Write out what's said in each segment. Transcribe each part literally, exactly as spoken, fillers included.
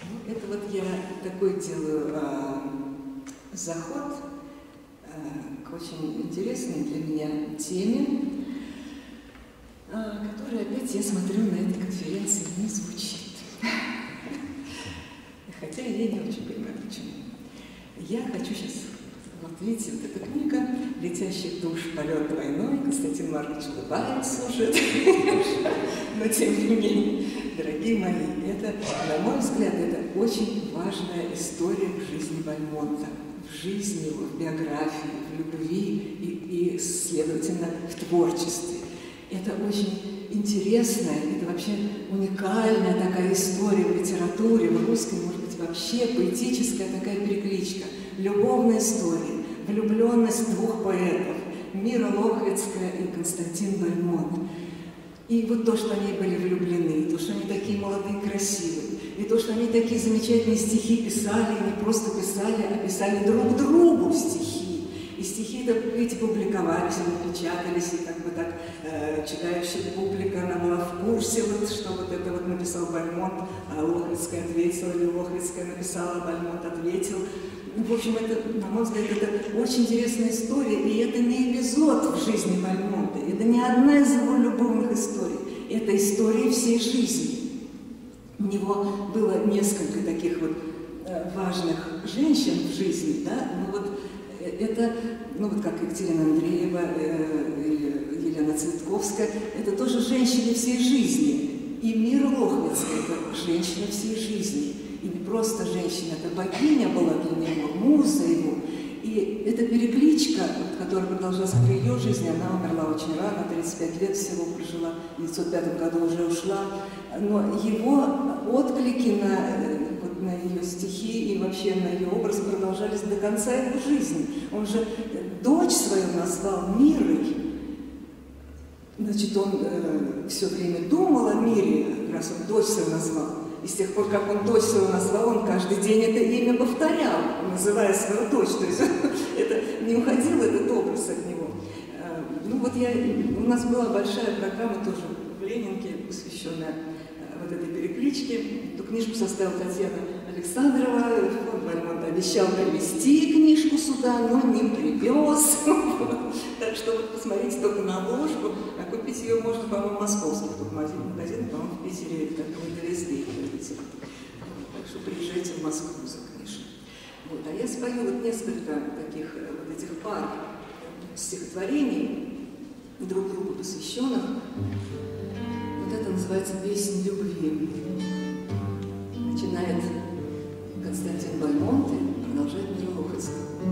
Это вот я такой делаю а, заход а, к очень интересной для меня теме, а, которая опять, я смотрю, на этой конференции не звучит. Хотя я не очень понимаю, почему. Я хочу сейчас, вот видите, вот эта книга «Летящих душ. Полет двойной». Константин Маркович улыбается уже, но тем не менее, дорогие мои, это, на мой взгляд, это очень важная история в жизни Бальмонта, в жизни его, в биографии, в любви и, и, следовательно, в творчестве. Это очень интересная, это вообще уникальная такая история в литературе, в русской, может быть, вообще поэтическая такая перекличка. Любовная история, влюбленность двух поэтов, Мира Лохвицкая и Константин Бальмонт. И вот то, что они были влюблены, то, что они такие молодые, красивые, и то, что они такие замечательные стихи писали, и не просто писали, а писали друг другу стихи. И стихи эти публиковались, они печатались, и как бы так э, читающая публика, она была в курсе, вот, что вот это вот написал Бальмонт, а Лохвицкая ответила, или Лохвицкая написала, Бальмонт ответил. В общем, это, на мой взгляд, это очень интересная история, и это не эпизод в жизни Бальмонта, это не одна из его любовных историй, это история всей жизни. У него было несколько таких вот э, важных женщин в жизни, да, но вот это, ну вот как Екатерина Андреева э, или Елена Цветковская, это тоже женщины всей жизни. И Мира Лохвицкая – это женщина всей жизни. И не просто женщина, это богиня была для него, муза его. И эта перекличка, которая продолжалась при ее жизни, она умерла очень рано, тридцать пять лет всего прожила, в девятьсот пятом году уже ушла. Но его отклики на... на ее стихи и вообще на ее образ продолжались до конца его жизни. Он же дочь свою назвал Мирой. Значит, он э, все время думал о мире, раз он дочь свою назвал. И с тех пор, как он дочь свою назвал, он каждый день это имя повторял, называя свою дочь. То есть это, не уходил этот образ от него. Э, ну вот я, у нас была большая программа тоже в Ленинке, посвященная вот этой перекличке. Эту книжку составила Татьяна Александрова. Фонд Бальмонт обещал привезти книжку сюда, но не привез. Так что вот посмотрите только на обложку. А купить ее можно, по-моему, в московских тут магазинах, по-моему, в Питере, как в Интересте. Так что приезжайте в Москву за книжкой. Вот. А я спою вот несколько таких вот этих пар стихотворений, друг другу посвященных. Вот это называется «Песнь любви». Начинает Константин Бальмонт и продолжает Мира Лохвицкая.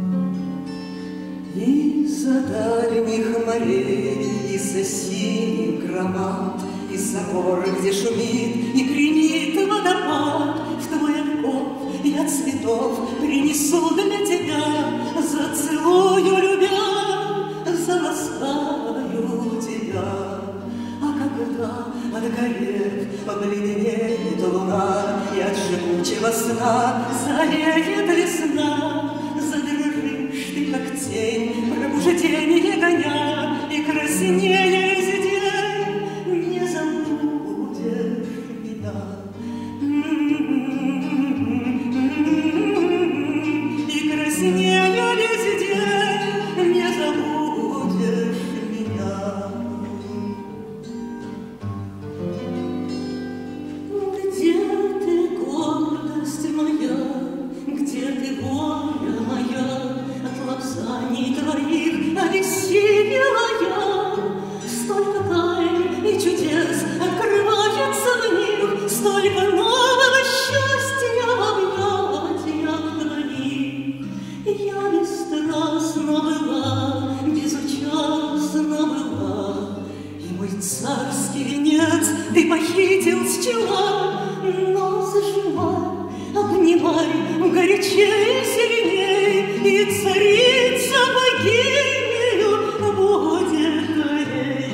Из-за дальних морей, из-за синих громад, из-за гор, где шумит и гремит водопад, в твой окоп я цветов принесу для тебя, зацелую, любя, заласкаю тебя. Когда отгорев, побледнеет луна, и от жгучего сна зареет весна, задрожишь ты, как тень, пробуждение гоня, и краснее везде не забудешь меня. И краснее везде не забудешь меня. Где ты, воля моя, от лапзаний твоих обессилела я? Столько тайн и чудес открывается в них, столько нового счастья в объятиях твоих. Я бесстрастна была, безучастна была, и мой царский венец ты похитил с чела, но зажимай, обнимай горячей и сильней, и царица богинею будет твоей.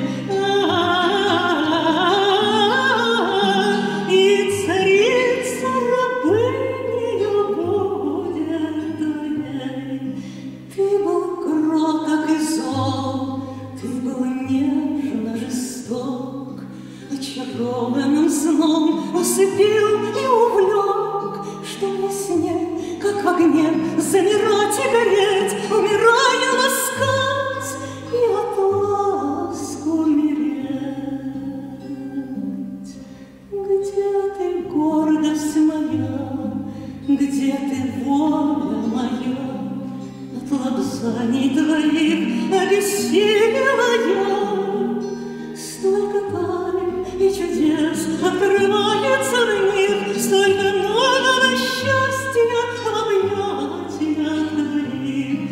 И царица рабынею будет твоей. Ты был кроток и зол, ты был нежно жесток, очарованным сном усыпил и увлек. замирать и гореть, умирая ласкать и от ласк умереть. Где ты, гордость моя, где ты, воля моя, от лобзаний твоих обессилела я? Столько тайн и чудес открывается в них, столько нового счастья в объятиях твоих.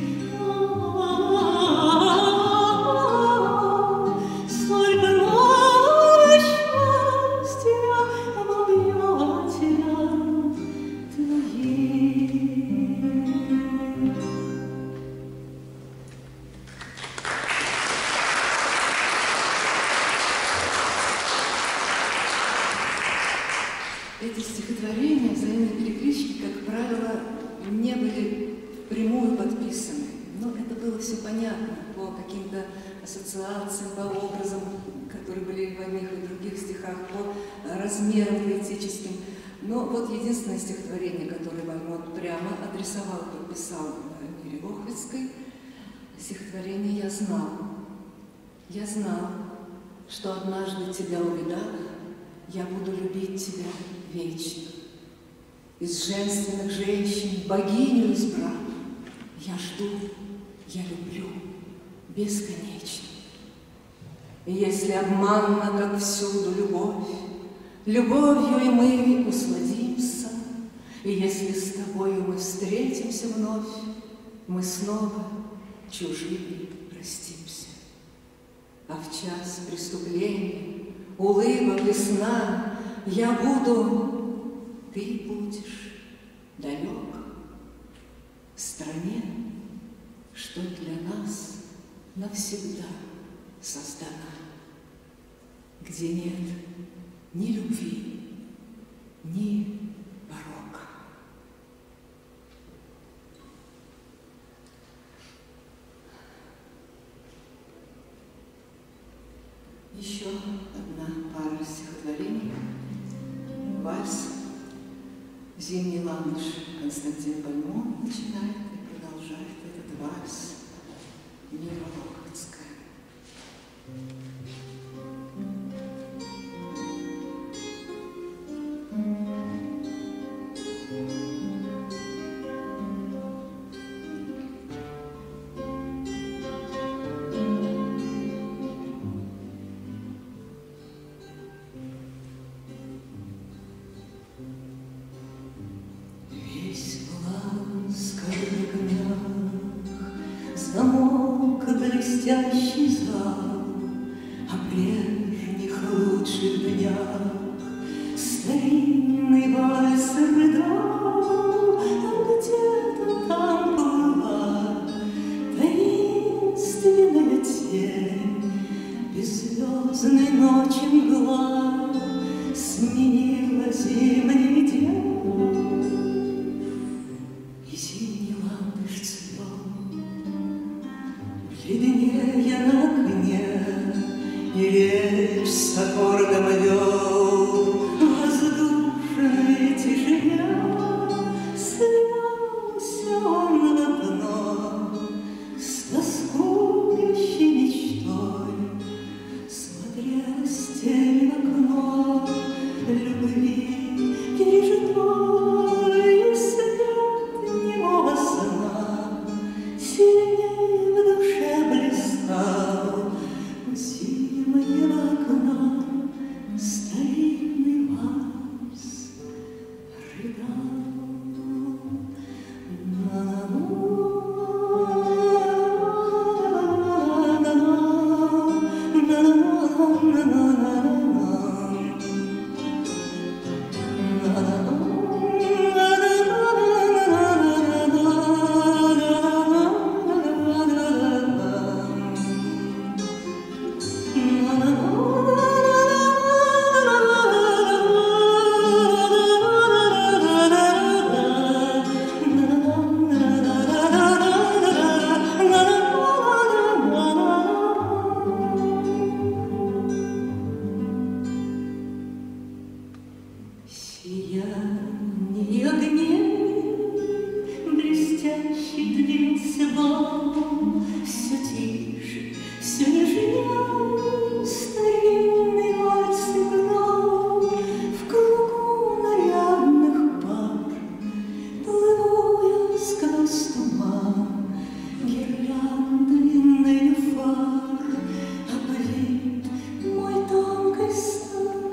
Столько нового счастья в объятиях твоих. Эти стихотворения, взаимные переклички, как правило, не были впрямую подписаны. Но это было все понятно по каким-то ассоциациям, по образам, которые были в одних и других стихах, по размерам поэтическим. Но вот единственное стихотворение, которое Вальмонт прямо адресовал, подписал Мире Лохвицкой, стихотворение «Я знал». «Я знал, что однажды тебя увидав, я буду любить тебя вечно. Из женственных женщин богиню избрав, я жду, я люблю бесконечно. И если обманна, как всюду, любовь, любовью и мы усладимся, и если с тобою мы встретимся вновь, мы снова чужими простимся. А в час преступления, улыбок и сна я буду, ты будешь далек, в стране, что для нас навсегда создана, где нет ни любви, ни порока. Еще одна пара стихотворений. Вальс «Зимний ландыш» Константин Бальмонт начинает и продолжает этот вальс Мира Лохвицкая. Замок блестящий зал о прежних лучших днях. Старинный вальс рыдал, а где-то там плыла таинственная тень. Беззвездной ночи мгла сменила зимний день. Бледнее на окне, и речь с аккордом вел в воздушной тишине. длился бал, все тише, все нежнее старинный вальс играл в кругу нарядных пар, плыву я сквозь туман гирляндой фар, обвит мой тонкий стан.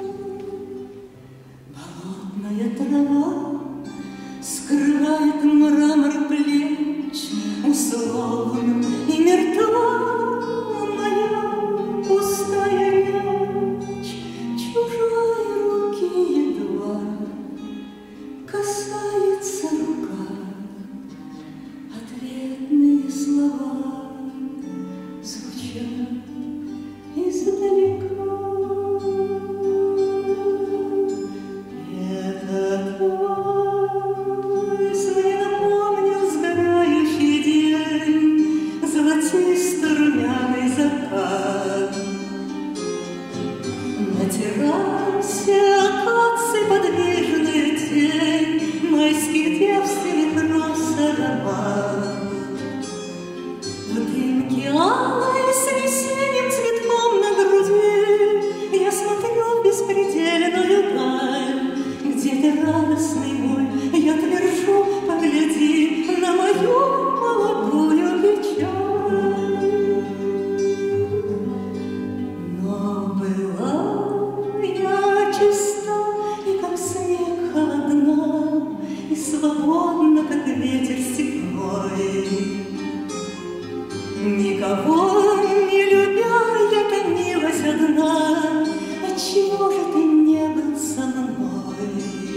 Болотная трава скрывает мрамор плеч, условна и мертва моя пустая речь. Чужой руки едва касается рука, ответные слова звучат издалека. Этот вальс мне напомнил сгорающий день, золотисто-румяный закат. На террасе акации подвижная тень, майский девственный роз аромат. В дымке алой с весенним цветком на груди я смотрю в беспредельную даль, где ты, радостный мой, я твержу, погляди на мою молодую печаль. Но была я чиста и как снег холодна, и свободна, как ветер степной. Никого не любя, я томилась одна. Отчего же ты не был со мной?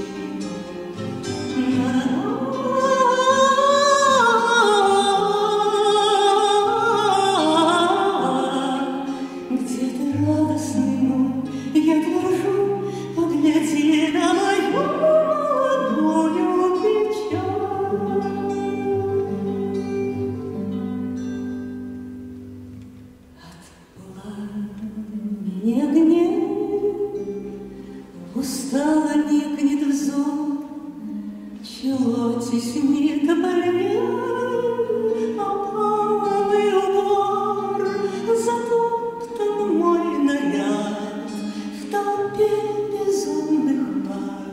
Где ты, радостный мой, я твержу, погляди на мою молодую печаль. Пламени огней устало никнет взор, чело теснит больней, опаловый убор, затоптан мой наряд в толпе безумных пар,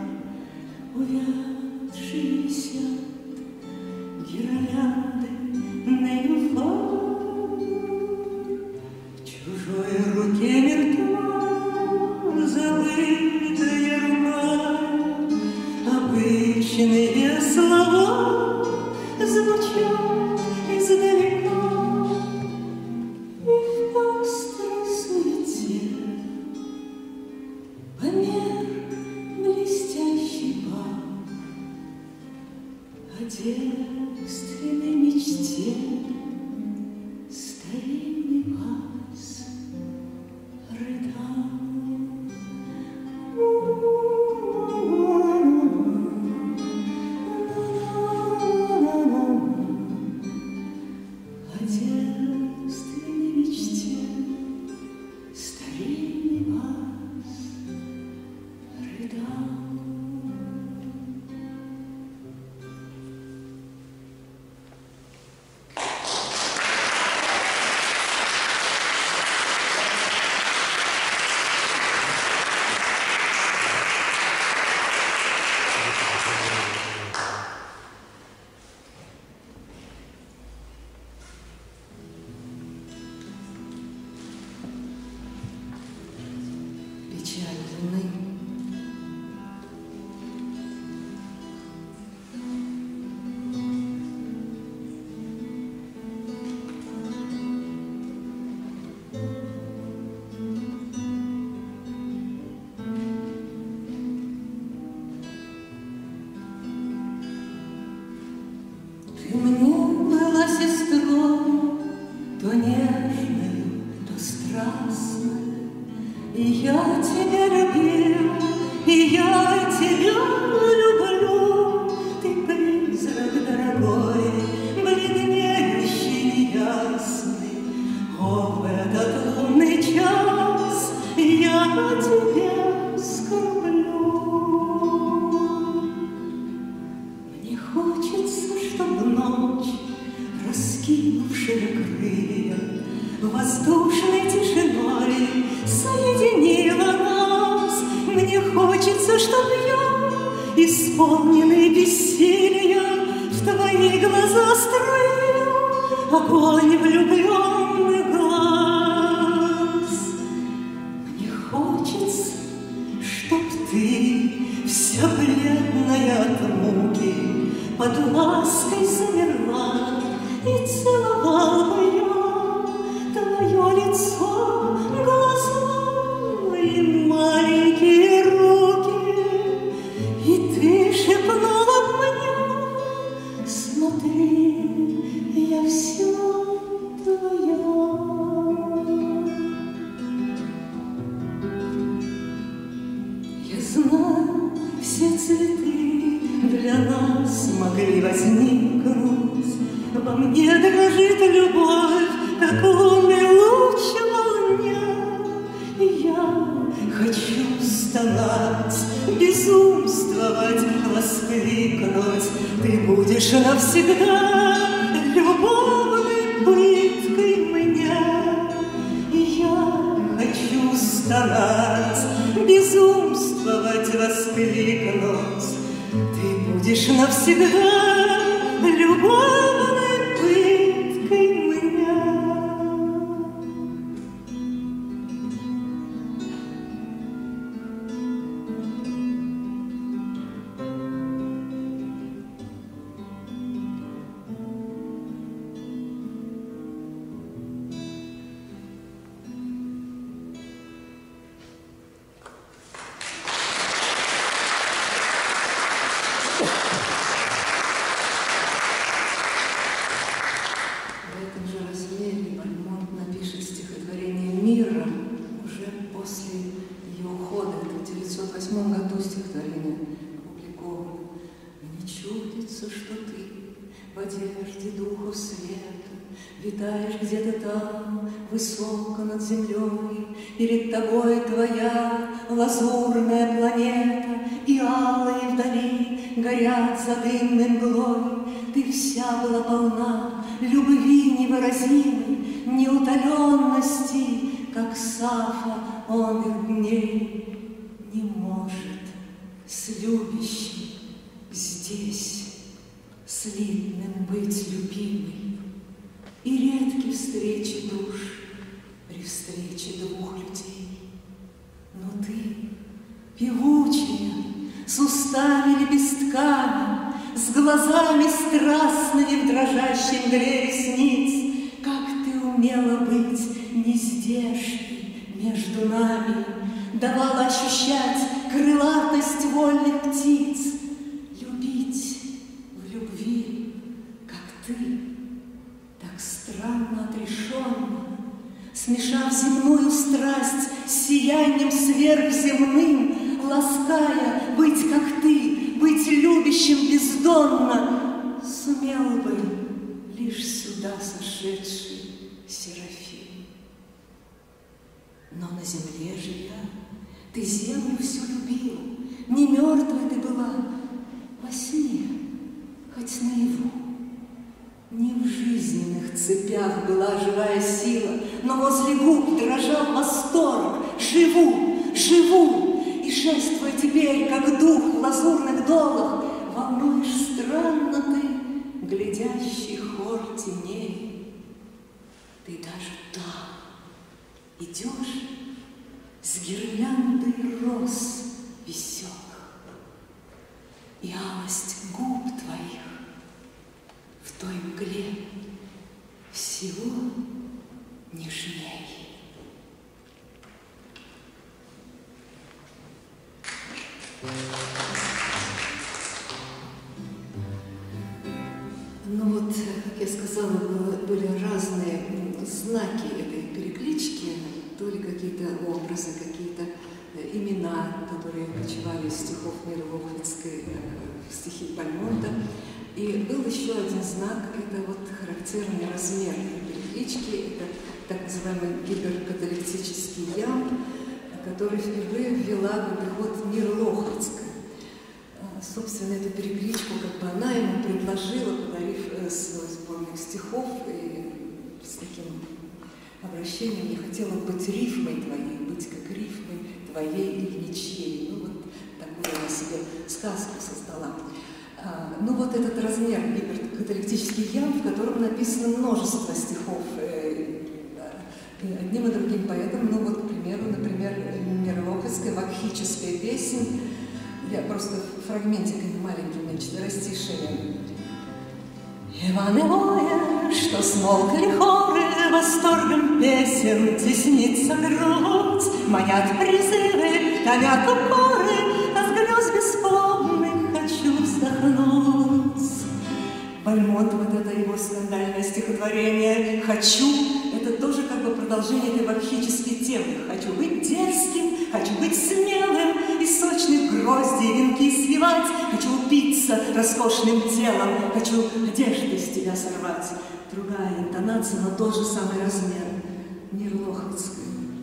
увядшие висят гирлянды неюфар. В чужой руке мертва забытая рука, обычные слова звучат издалека, и в пестрой суете померк блестящий бал, о девственной мечте старинный вальс рыдал. О девственной мечте старинный вальс рыдал. раскинувшая крылья, воздушной тишиной соединила нас. Мне хочется, чтоб я, исполненный бессилия, в твои глаза строил огонь влюбленных глаз. Мне хочется, чтоб ты, вся бледная от муки, под лаской замерла, и целовал бы я твое лицо, глаза и маленькие руки, и ты шепнула мне: смотри, я все твоя. Я знаю, все цветы для нас могли возникнуть. Во мне дрожит любовь, как лунный луч в волне. Я хочу стонать, безумствовать, воскликнуть: ты будешь навсегда любовной пыткой мне. Я хочу стонать, безумствовать, воскликнуть: ты будешь навсегда любовной пыткой меня. Витаешь где-то там, высоко над землей, перед тобой твоя лазурная планета, и алые вдали горят за дымной мглой. Ты вся была полна любви невыразимой, неутоленности, как Сафа он их дней. Не может с любящим здесь слитным быть любимой. И редки встречи душ при встрече двух людей. Но ты, певучая, с устами лепестками, с глазами страстными в дрожащей мгле ресниц, как ты умела быть нездешней между нами, давала ощущать крылатость вольных птиц, любить в любви, как ты, так странно отрешенно, смешав земную страсть с сиянием сверхземным, лаская быть, как ты, быть любящим бездонно, сумел бы лишь сюда сошедший Серафим. Но на земле живя, ты землю всю любила, не мертвой ты была, во сне, хоть наяву. Не в жизненных цепях была живая сила, но возле губ дрожал восторг. Живу, живу, и шествуя теперь, как дух в лазурных долах, волнуешь странно ты глядящий хор теней. Ты даже там идешь с гирляндой роз веселых, и алость губ твоих в той мгле всего нежней. Ну вот, как я сказала, были разные знаки этой переклички, то ли какие-то образы, какие-то имена, которые почивали из стихов Миры Лохвицкой в стихи Бальмонта. И был еще один знак, это вот характерный размер переклички, это так называемый гиперкаталектический ямб, который впервые ввела в обиход Мира Лохвицкая. собственно, эту перекличку, как бы она ему предложила, подарив свой сборник стихов, и с таким обращением: «Я хотела быть рифмой твоей, быть как рифмой твоей и ничьей». Ну вот такую она себе сказку создала. А, ну вот этот размер гиперкаталектических ям, в котором написано множество стихов э, э, одним и другим поэтом. Ну вот, к примеру, например, Мирлоховская «Вакхическая песнь». Я просто фрагментиками маленькими, четверостишими. Иван Ивоя, что смолкли хоры, восторгом песен теснится грудь, манят призывы, томят упоры, а в грез бесплодных хочу вздохнуть. Бальмонт, вот это его скандальное стихотворение «Хочу» — это тоже как бы продолжение этой вакхической темы. Хочу быть дерзким, хочу быть смелым, из сочных гроздей венки свивать, хочу упиться роскошным телом, хочу одежды с тебя сорвать. Другая интонация, но тот же самый размер. Мирлоховская.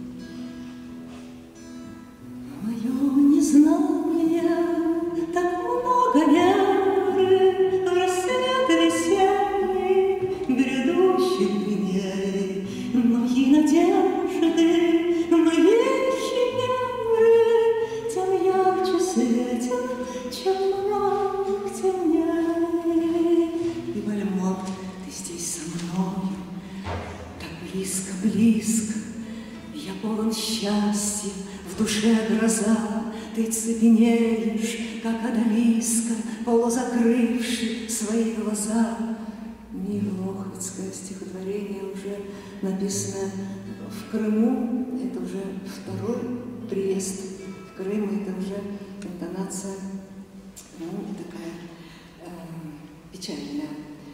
Мое незнание, так много веры в рассвет весенний, грядущих дней, мои надежды, мои химеры, тем ярче светят, чем мрак темней. И Бальмонт, ты здесь со мной, так близко, близко, я полон счастья, в душе гроза, ты цепенеешь, как одолиска, полузакрывши свои глаза. Мирлоховское стихотворение, уже написано в Крыму, это уже второй приезд в Крым, это уже интонация, ну, такая э, печальная.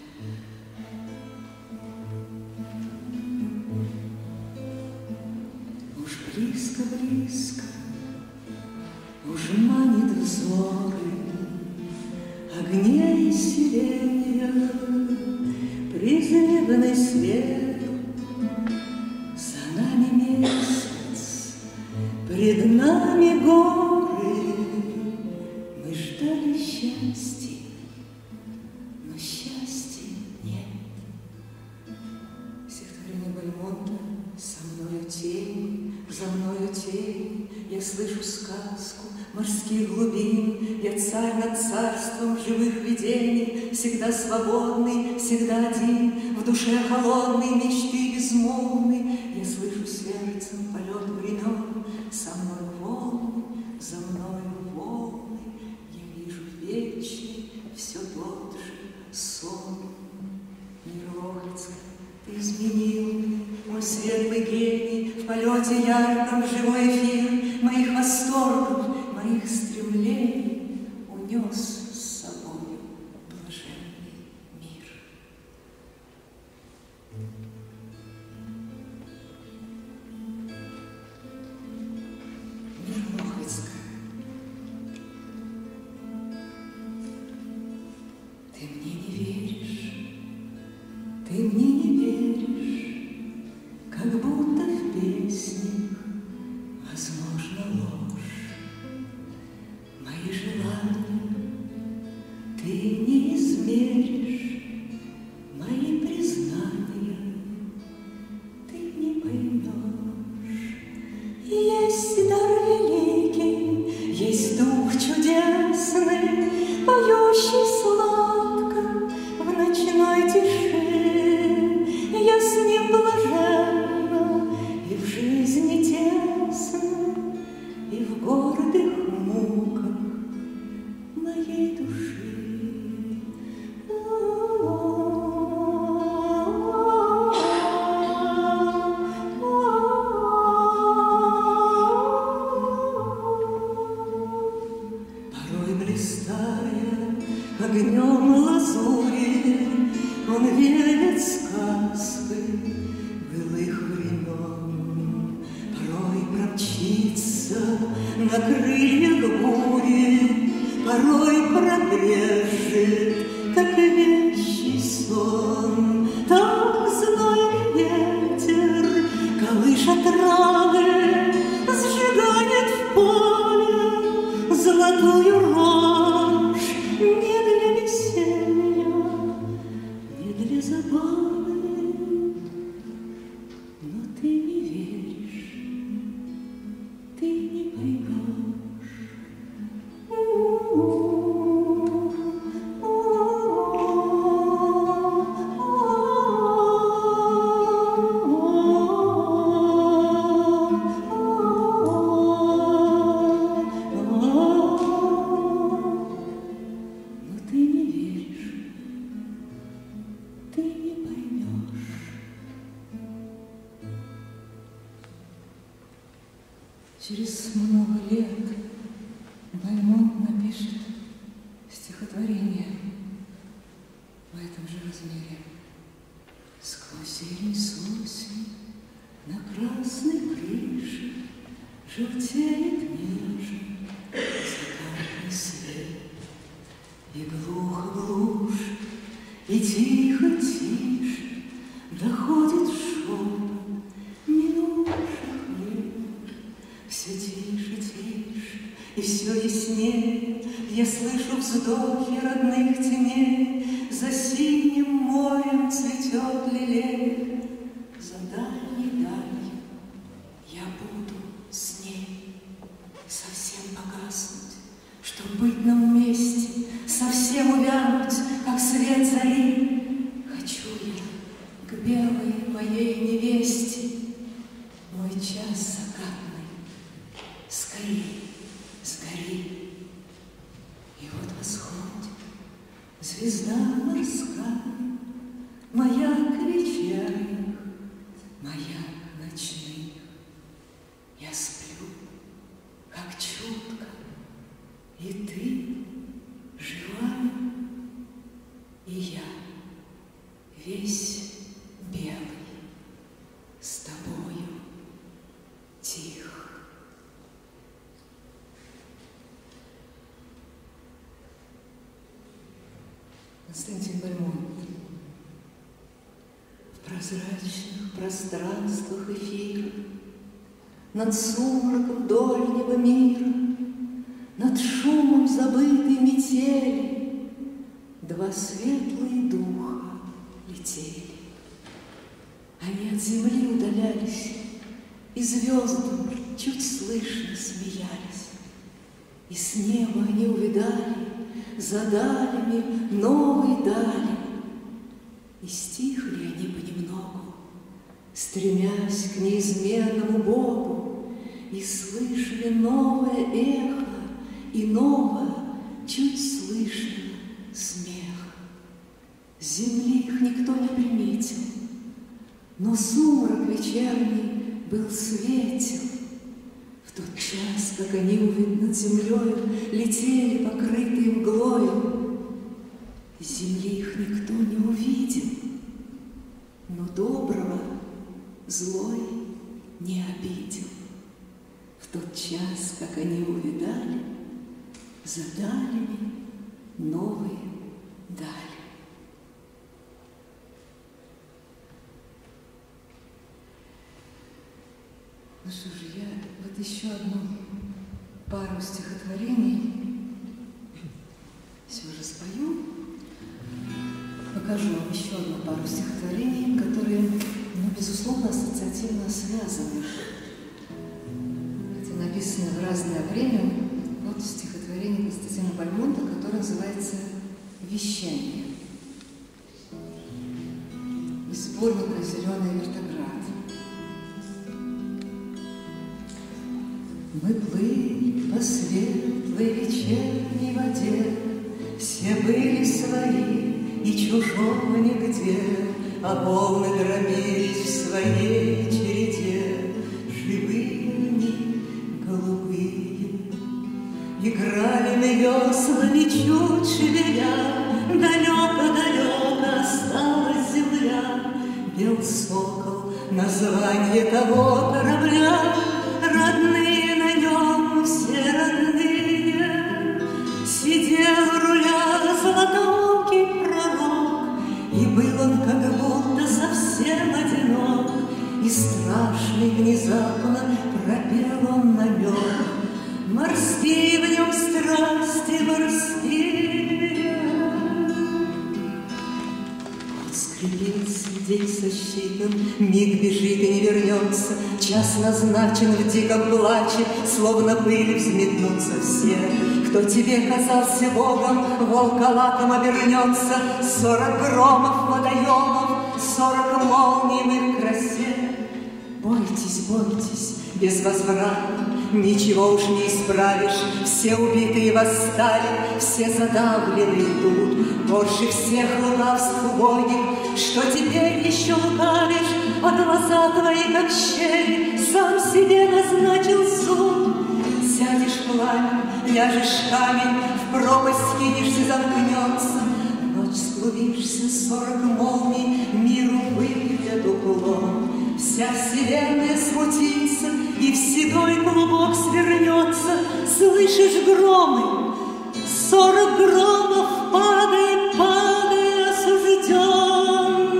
Уж близко, близко, уж манит взоры огней и сиренья, призывный свет. За нами месяц, пред нами горы, мы ждали счастья, но счастья нет. Стихотворение Бальмонта: «Со мною тень, за мною тень, я слышу сказку морских глубин, я царь над царством живых видений, всегда свободный, всегда один, в душе холодной мечты безмолвной, я слышу сердцем полет времен, со мной волны, за мною волны, я вижу вечный все тот же сон». Мирлоховская, ты изменил мой светлый гений, в полете ярком живой эфир моих восторгов, моих стремлений унес с собой блаженный мир. Мирлоховская, ты мне не веришь, ты мне не веришь, как будто в песнях возможна ложь. Мои желания ты не измеришь, мои признания ты не поймешь. Есть дар великий, есть дух чудесный, поющий сладко в ночной тиши. Я с ним блаженна и в жизни тесно, и в гордых муках моей души. Порой блистая огнем лазури, он верит сказкой былых времен. Порой промчится на крыльях бури, порой пробрежет, как вещий сон. Так злой ветер колышет травы, сжигает в поле золотую рожь. Через много лет Бальмонт напишет стихотворение в этом же размере. Сквозь зелень сосен на красной крыше желтеет нежно закатный свет. И глухо глушь, и тихо тише доходит шепот минувших лет. Все тише, тише, и все яснее я слышу вздохи родных теней. За синим морем цветет лилей, за дальней далью я буду с ней. Совсем погаснуть, чтоб быть нам вместе, совсем увянуть, как свет зари. Хочу я к белой моей невесте, мой час закатный, скорей, сгори. И вот восходит звезда морская, маяк вечерних, маяк ночных. Я сплю, как чутко, и ты живая, и я весь белый с тобою тих. Константин Бальмонт. В прозрачных пространствах эфира, над сумраком дольнего мира, над шумом забытой метели два светлые духа летели. Они от земли удалялись, и звездам чуть слышно смеялись. И с неба они увидали за далями новой дали. И стихли они понемногу, стремясь к неизменному Богу, и слышали новое эхо, и новое, чуть слышно, смех. С земли их никто не приметил, но сумрак вечерний был светел. В тот час, как они над землею летели, покрытые мглою, с земли их никто не увидел, но доброго злой не обидел. В тот час, как они увидали за далями новые дали. Ну что же, я вот еще одну пару стихотворений все же спою. Покажу вам еще одну пару стихотворений, которые, ну, безусловно, ассоциативно связаны. Хотя написаны в разное время. Вот стихотворение Константина Бальмонта, которое называется «Вещание». Из сборника «Зеленый вертоград». Мы плыли по светлой вечерней воде, все были свои, и чужого нигде, а волны дробились в своей череде. Живые они, голубые, играли на веслами, чуть шевеля. Далеко-далеко осталась земля. Бел сокол — название того корабля. Родные на нем, все родные. Сидел у руля золотокий пророк, и был он как будто совсем одинок. И страшный внезапно пропел он намек. Морские в нем страсти, морские. Вот скрипится день сосчитан, миг бежит и не вернется. Час назначен в диком плаче, словно пыль взметнутся все. Кто тебе казался Богом, волколаком обернется. Сорок громов водоемов, сорок молний в их красе. Бойтесь, бойтесь, безвозвратно, ничего уж не исправишь. Все убитые восстали, все задавлены тут. Больше всех лукавств убогих, что теперь еще лукавишь. а глаза твои, как щели, сам себе назначил суд. Сядешь в пламя, ляжешь в камень, в пропасть кинешься, замкнется. Ночь склубишься, сорок молний, миру выпьет уклон. Вся вселенная смутится, и в седой клубок свернется. Слышишь громы? Сорок громов, падай, падай, осужден.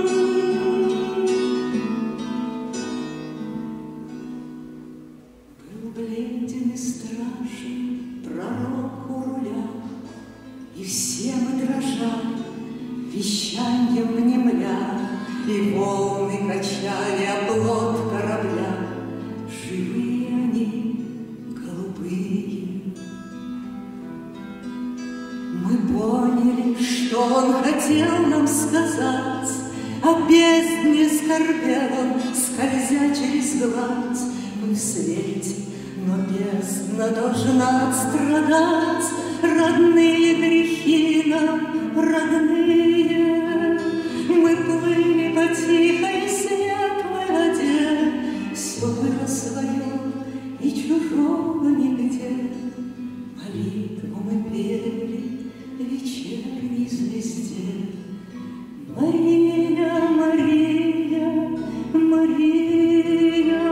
Был бледен и страшен пророк у руля, и все мы дрожали, вещаньем внемля, и волны качали оплот корабля. Живые они, голубые. Мы поняли, что он хотел нам сказать, о бездне скорбел он, скользя через гладь. Мы в свете, но бездна должна отстрадать. Родные грехи нам, родные. Мы плыли по тихой светлой воде, все было свое и чужого нигде. Молитву мы пели вечерней звезде. Мария, Мария, Мария,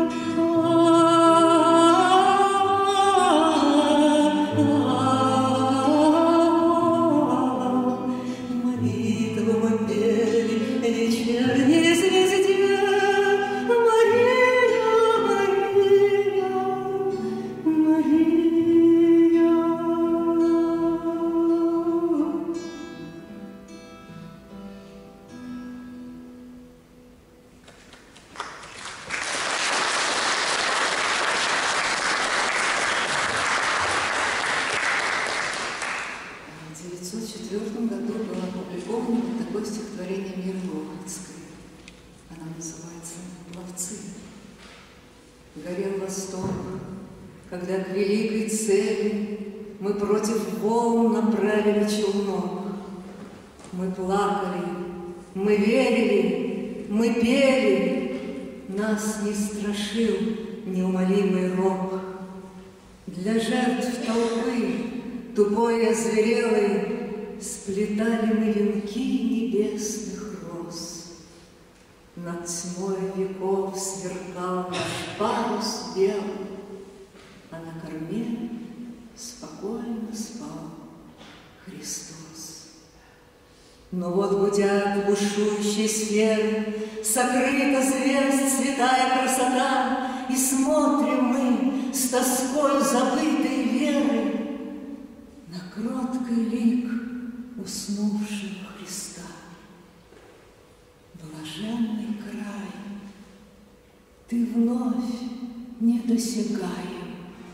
молитву мы пели вечерней звезде. Мария, Мария, Мария. В девятьсот четвёртом году было опубликовано такое стихотворение Миры Лохвицкой. Оно называется «Пловцы». Горел восторг, когда к великой цели мы против волн направили челнок. Мы плакали, мы верили, мы пели, нас не страшил неумолимый рок. Для жертв толпы, тупой и озверелой, сплетали мы венки небесных роз. Над тьмой веков сверкал наш парус белый, а на корме спокойно спал Христос. Но вот гудят бушующие сферы, сокрыта звезд святая красота, и смотрим мы с тоской забытой веры на кроткий лик уснувшего Христа. Блаженный край, ты вновь недосягаем.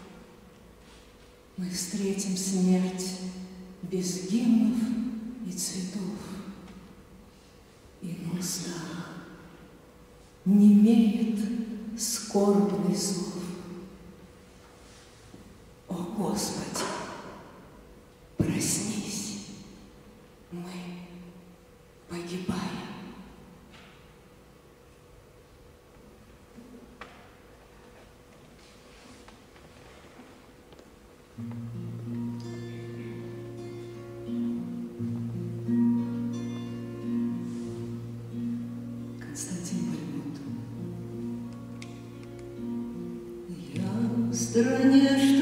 Мы встретим смерть без гимнов и цветов, и на устах немеет скорбный зов. О, Господи, проснись, мы погибаем. Константин Бальмонт. Я в стране, что